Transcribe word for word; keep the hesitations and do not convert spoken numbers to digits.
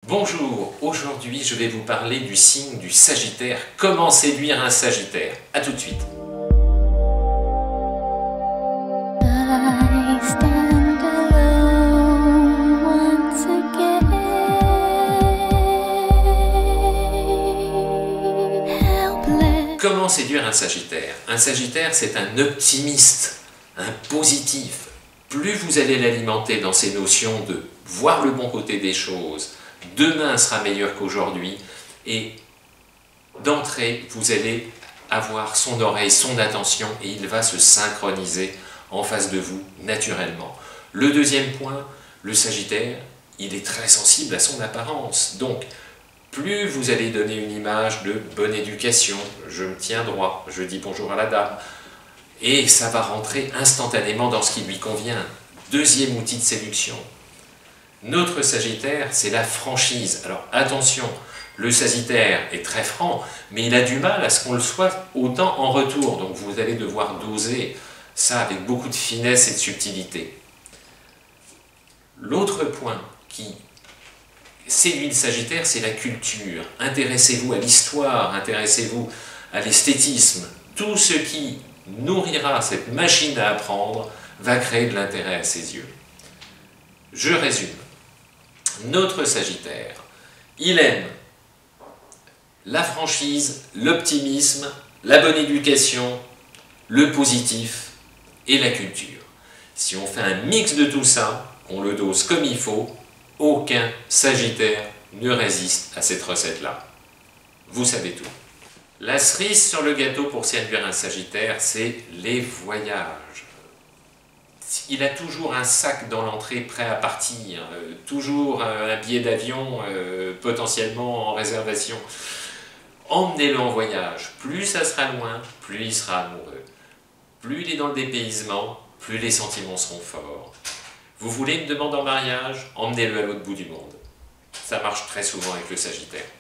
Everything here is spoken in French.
Bonjour, aujourd'hui je vais vous parler du signe du Sagittaire. Comment séduire un Sagittaire? A tout de suite. Comment séduire un Sagittaire? Un Sagittaire, c'est un optimiste, un positif. Plus vous allez l'alimenter dans ces notions de voir le bon côté des choses, demain sera meilleur qu'aujourd'hui, et d'entrée, vous allez avoir son oreille, son attention, et il va se synchroniser en face de vous naturellement. Le deuxième point, le Sagittaire, il est très sensible à son apparence. Donc, plus vous allez donner une image de bonne éducation, je me tiens droit, je dis bonjour à la dame, et ça va rentrer instantanément dans ce qui lui convient. Deuxième outil de séduction. Notre Sagittaire, c'est la franchise. Alors attention, le Sagittaire est très franc, mais il a du mal à ce qu'on le soit autant en retour. Donc vous allez devoir doser ça avec beaucoup de finesse et de subtilité. L'autre point qui séduit le Sagittaire, c'est la culture. Intéressez-vous à l'histoire, intéressez-vous à l'esthétisme. Tout ce qui nourrira cette machine à apprendre va créer de l'intérêt à ses yeux. Je résume. Notre Sagittaire, il aime la franchise, l'optimisme, la bonne éducation, le positif et la culture. Si on fait un mix de tout ça, qu'on le dose comme il faut, aucun Sagittaire ne résiste à cette recette-là. Vous savez tout. La cerise sur le gâteau pour séduire un Sagittaire, c'est les voyages. Il a toujours un sac dans l'entrée prêt à partir, euh, toujours un billet d'avion euh, potentiellement en réservation. Emmenez-le en voyage. Plus ça sera loin, plus il sera amoureux. Plus il est dans le dépaysement, plus les sentiments seront forts. Vous voulez une demande en mariage? Emmenez-le à l'autre bout du monde. Ça marche très souvent avec le Sagittaire.